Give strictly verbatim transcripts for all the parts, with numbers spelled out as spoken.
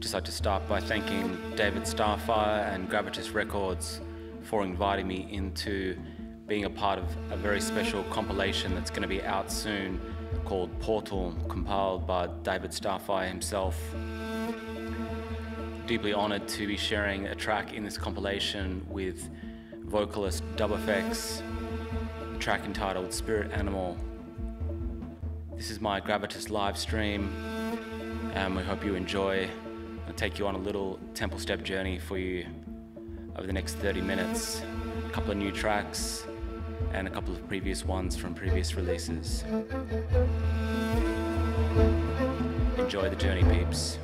just like to start by thanking David Starfire and Gravitas Records for inviting me into being a part of a very special compilation that's going to be out soon called Portal, compiled by David Starfire himself. Deeply honoured to be sharing a track in this compilation with vocalist Dub Effects, a track entitled Spirit Animal. This is my Gravitas live stream, and we hope you enjoy. I'll take you on a little temple step journey for you over the next thirty minutes. A couple of new tracks and a couple of previous ones from previous releases. Enjoy the journey, peeps.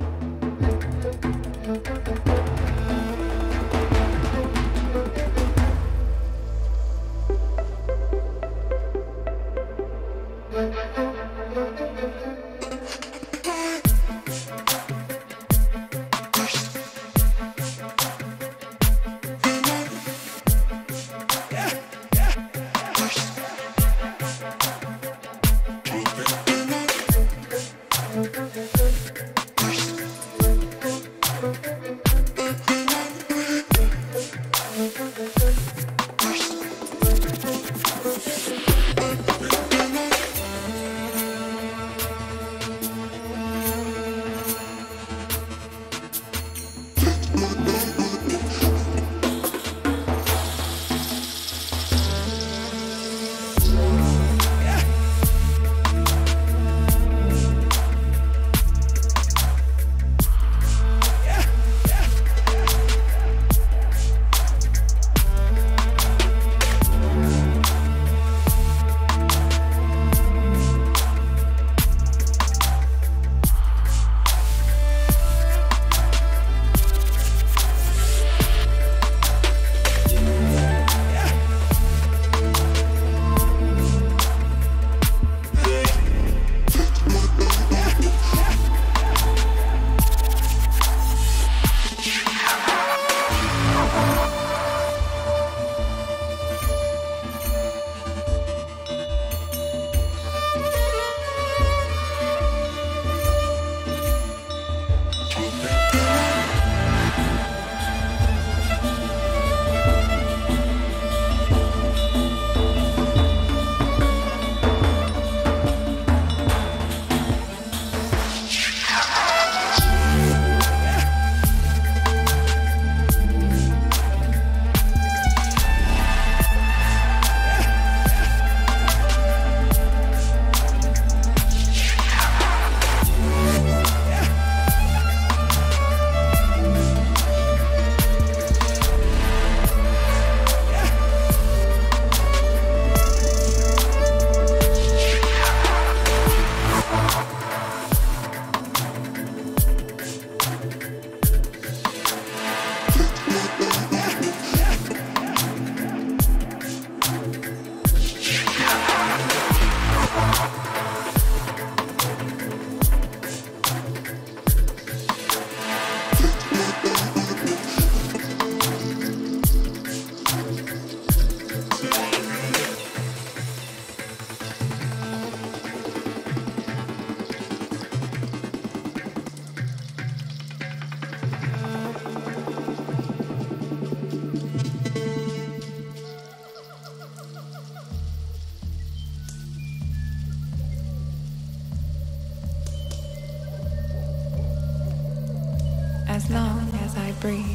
As long as I breathe,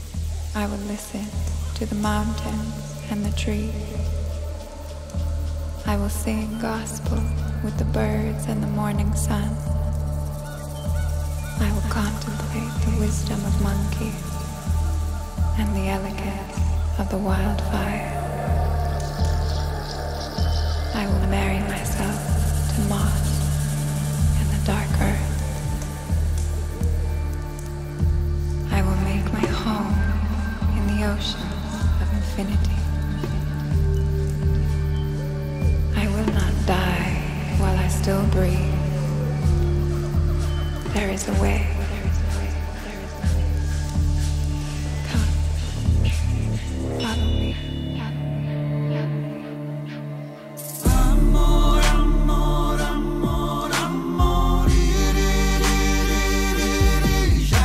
I will listen to the mountains and the trees. I will sing gospel with the birds and the morning sun. I will contemplate the wisdom of monkeys and the elegance of the wildfire. I will marry myself to moss and the dark earth. I will make my home in the oceans of infinity. I will not die while I still breathe. There is a way. Come, follow me. Amor, amor, amor, amor, iri, iri, iri, iri,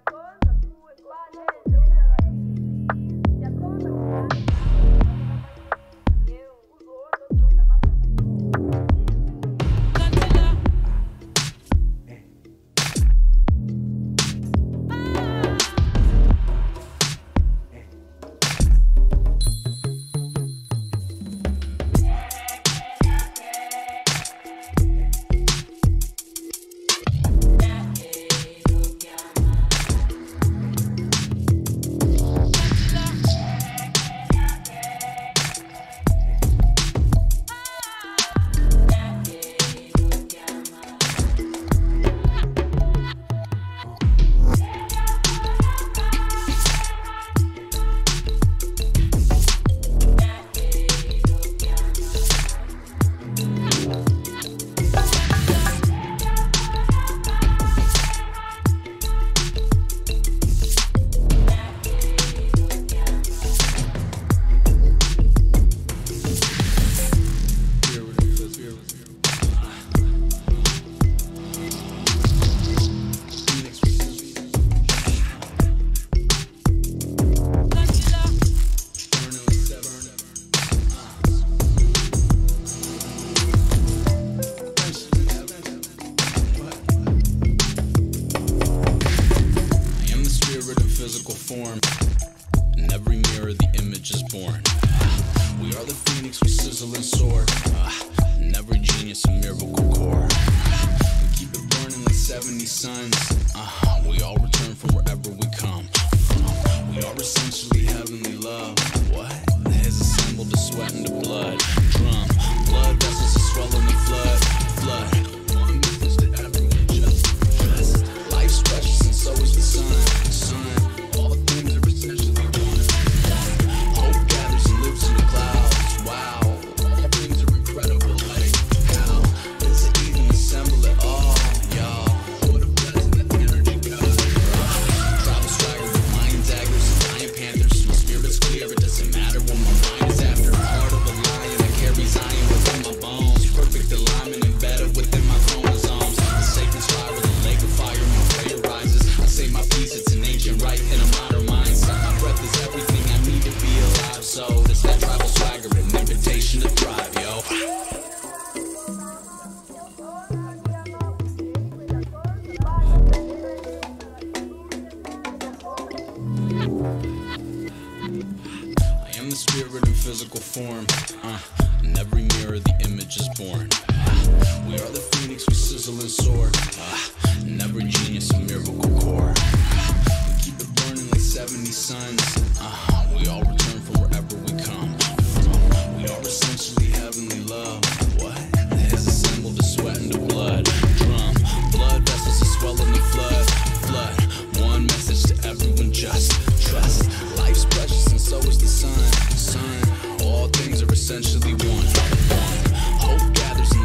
Essentially one, one. Hope gathers in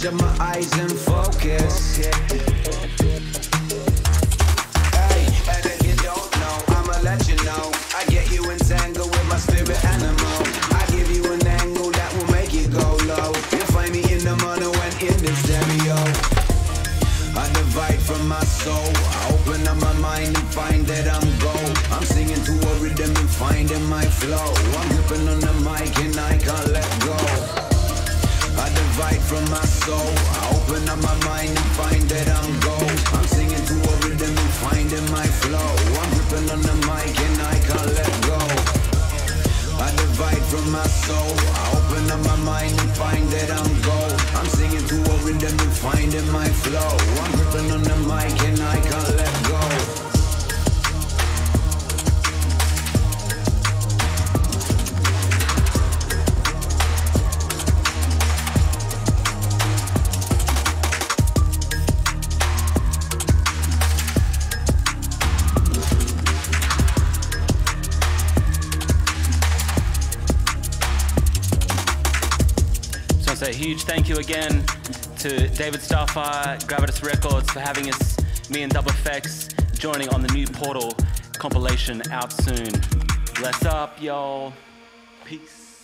shut my eyes and focus. Hey, and if you don't know, I'ma let you know. I get you entangled with my spirit animal. I give you an angle that will make you go low. You'll find me in the mono and in the stereo. I divide from my soul. I open up my mind and find that I'm gold. I'm singing to a rhythm and finding my flow. I'm gripping on the mic and I can't let go. I divide from my soul. I open up my mind and find that I'm gold. I'm singing to a rhythm and finding my flow. I'm gripping on the mic and I can't let go. I divide from my soul. I open up my mind and find that I'm gold. I'm singing to a rhythm and finding my flow. I'm gripping on the mic and I can't let go. A huge thank you again to David Starfire, Gravitas Records for having us, me and Double Effects, joining on the new Portal compilation out soon. Bless up, y'all. Peace.